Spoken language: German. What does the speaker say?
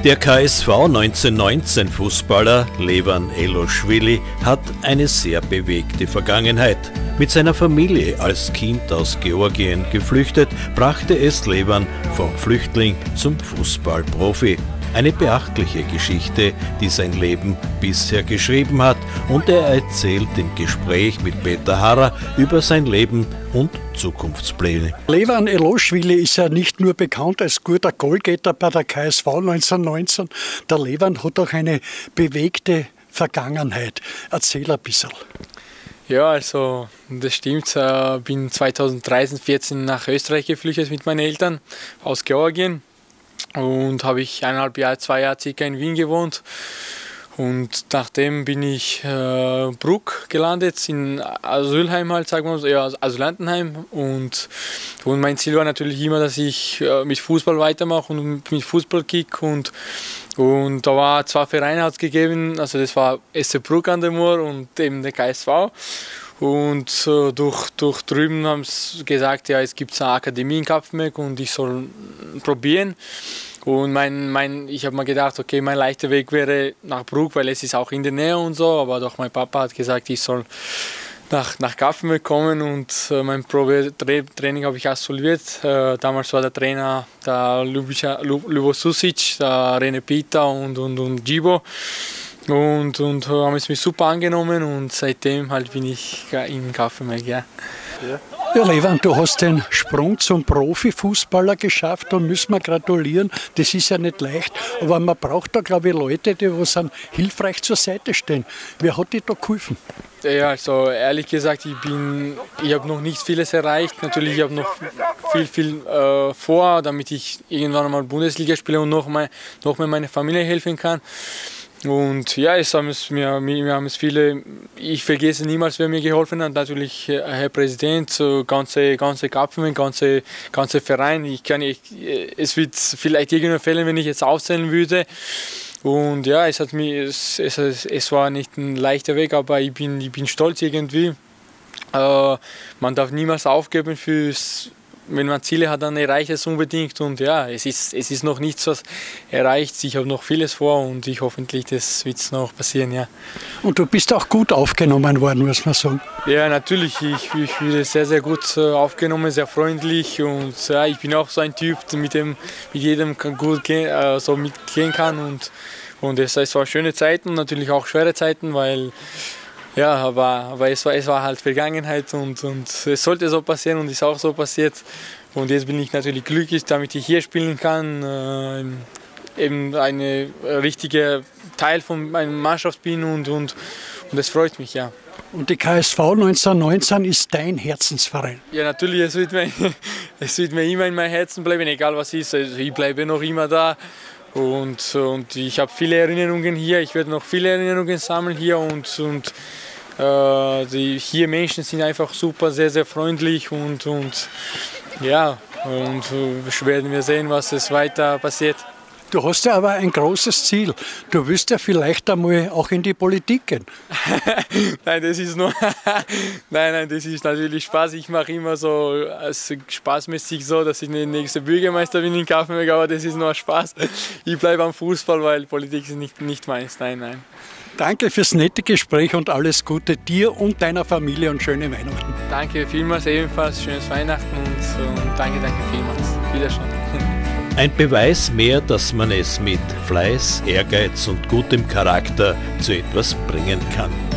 Der KSV 1919 Fußballer Levan Eloschwili hat eine sehr bewegte Vergangenheit. Mit seiner Familie als Kind aus Georgien geflüchtet, brachte es Levan vom Flüchtling zum Fußballprofi. Eine beachtliche Geschichte, die sein Leben bisher geschrieben hat, und er erzählt im Gespräch mit Peter Harrer über sein Leben und Zukunftspläne. Levan Eloschwili ist ja nicht nur bekannt als guter Goalgetter bei der KSV 1919. Der Levan hat auch eine bewegte Vergangenheit. Erzähl ein bisschen. Ja, also das stimmt. Ich bin 2013-14 nach Österreich geflüchtet mit meinen Eltern aus Georgien. Und habe ich 2 Jahre circa in Wien gewohnt. Und nachdem bin ich Bruck gelandet, in Asylheim halt, sagen wir mal, ja, Asylantenheim. Und mein Ziel war natürlich immer, dass ich mit Fußball weitermache und mit Fußball kick. Und da war 2 Vereine hat's gegeben, also das war SC Bruck an der Mur und eben der KSV. Und durch drüben haben sie gesagt, ja, es gibt eine Akademie in Kapfenberg und ich soll probieren. Und ich habe mir gedacht, okay, mein leichter Weg wäre nach Bruck, weil es ist auch in der Nähe und so. Aber doch mein Papa hat gesagt, ich soll nach Kapfenberg kommen und mein Probetraining habe ich absolviert. Damals war der Trainer der Ljubo Susic, der Rene Pita und Gibo. Und haben es mich super angenommen und seitdem halt bin ich in Kapfenberg, ja. Ja, Levan, du hast den Sprung zum Profifußballer geschafft, da müssen wir gratulieren. Das ist ja nicht leicht, aber man braucht da, glaube ich, Leute, die was dann hilfreich zur Seite stehen. Wer hat dir da geholfen? Ja, also ehrlich gesagt, ich habe noch nicht vieles erreicht. Natürlich, ich habe noch viel vor, damit ich irgendwann mal Bundesliga spiele und noch mehr meiner Familie helfen kann. Und ja, wir haben es viele, ich vergesse niemals, wer mir geholfen hat. Natürlich Herr Präsident, ganze Kapfenberg, ganze Verein. Es wird vielleicht irgendwann fällen, wenn ich jetzt aufzählen würde. Und ja, es war nicht ein leichter Weg, aber ich bin stolz irgendwie. Man darf niemals aufgeben wenn man Ziele hat, dann erreicht es unbedingt. Und ja, es ist noch nichts, was erreicht. Ich habe noch vieles vor und hoffentlich das wird noch passieren, ja. Und du bist auch gut aufgenommen worden, muss man sagen. Ja, natürlich. Ich wurde sehr, sehr gut aufgenommen, sehr freundlich. Und ja, ich bin auch so ein Typ, mit jedem gut mitgehen kann. Und es war schöne Zeiten, natürlich auch schwere Zeiten, weil ja, aber es war halt Vergangenheit und es sollte so passieren und ist auch so passiert. Und jetzt bin ich natürlich glücklich, damit ich hier spielen kann, eben eine richtige Teil von meiner Mannschaft bin und das freut mich, ja. Und die KSV 1919 ist dein Herzensverein? Ja, natürlich, es wird mir immer in meinem Herzen bleiben, egal was ist. Also ich bleibe noch immer da. Und ich habe viele Erinnerungen hier, ich werde noch viele Erinnerungen sammeln hier und die hier Menschen sind einfach super, sehr, sehr freundlich und werden wir sehen, was es weiter passiert. Du hast ja aber ein großes Ziel. Du wirst ja vielleicht einmal auch in die Politik gehen. Nein, das ist natürlich Spaß. Ich mache immer so spaßmäßig so, dass ich der nächste Bürgermeister bin in Kapfenberg, aber das ist nur Spaß. Ich bleibe am Fußball, weil Politik ist nicht meins. Nein. Danke fürs nette Gespräch und alles Gute dir und deiner Familie und schöne Weihnachten. Danke vielmals, ebenfalls schönes Weihnachten und danke vielmals. Wiederschauen. Ein Beweis mehr, dass man es mit Fleiß, Ehrgeiz und gutem Charakter zu etwas bringen kann.